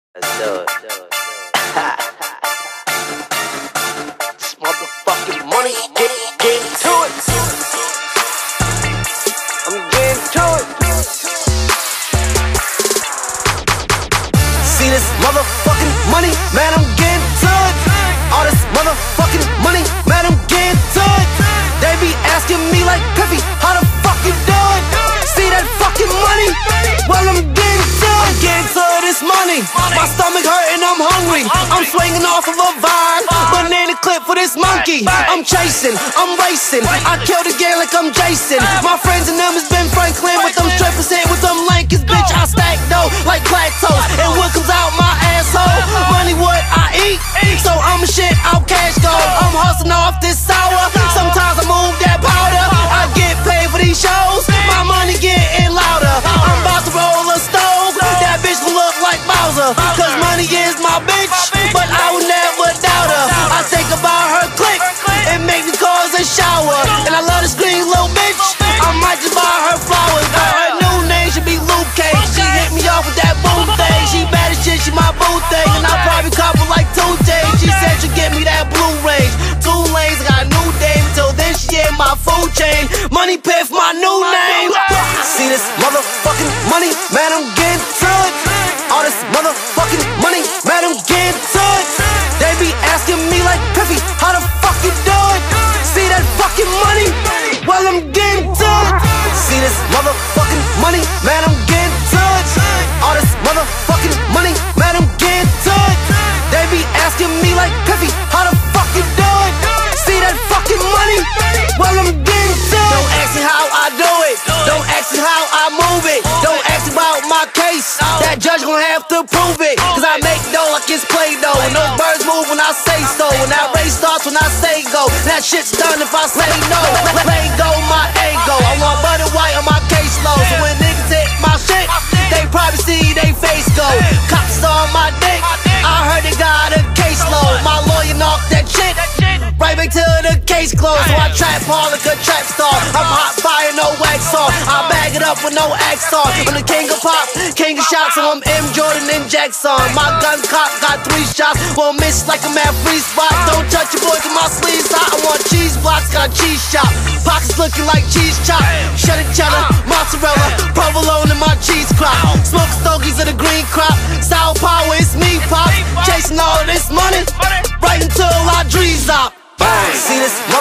Let's do it. This motherfucking money, get to it. I'm getting to it. See this motherfucking money, man, I'm getting to it. All this motherfucking money, man, I'm getting to it. They be asking me like, Piffy, how the fuck you do it? See that fucking money? Well, I'm getting to it. I'm getting to this money. My stomach hurting, I'm hungry. I'm swinging off of a vine. Banana clip for this monkey. I'm chasing, I'm racing. I kill the game like I'm Jason. My friends and them has been Franklin with them strippers and with them Lankers. Bitch, I stack dough like lactose. And what comes out my asshole? Money what I eat. So I'm a shit out cash go. I'm hustling off this sour. Sometimes I move that powder. I get paid for these shows. My money getting louder. I'm about to roll a stove. That bitch will look like Bowser. Cause money is my bitch, but I would never doubt her. I think about her click, it make me cause a shower. And I love this green little bitch, I might just buy her flowers. But her new name should be Luke Cage. She hit me off with that boo thing. She bad as shit, she my boo thing. And I probably cop her like 2 days. She said she'll get me that blue range. 2 lanes, I got a new dame. Till then she in my food chain. Money Piff, my new name. See this motherfucking money, man, I'm getting to it. All this motherfucking money, man, I'm getting to it. They be asking me like, Piffy, how the fuck you do it? See that fucking money? Well, I'm getting to it. See this motherfucking money, man, I'm getting to it. All this motherfucking money, man, I'm getting to it. They be asking me like, Piffy, how the fuck you do it? See that fucking money? Well, I'm getting to it. Don't ask me how I do it. Don't ask me how I move it. Don't ask me about my case. That judge gon' have to prove it. Cause I make dough like it's Play-Doh. And those birds move when I say so. And that race starts when I say go. That shit's done if I say no. Let go my ego. I want butter white on my caseload. So when niggas hit my shit, they probably see they face go. Cops on my dick, I heard they got a caseload. My lawyer knocked that shit right back till the case closed. So I trap hard like a trap star. I'm hot fire, no wax on. I bag it up with no axe on. I'm the king of pop, king of shots. So I'm M. Jordan and Jackson. My gun cock got 3 shots. Won't miss like I'm at free spot. Don't touch your boy cause my sleeves hot. I want cheese blocks, got a cheese shop. Pockets looking like cheese chop. Cheddar cheddar, mozzarella, provolone in my cheese crop. Smoke stogies of the green crop. Sour power, it's me pop. Chasing all this money right until I dreams up. See this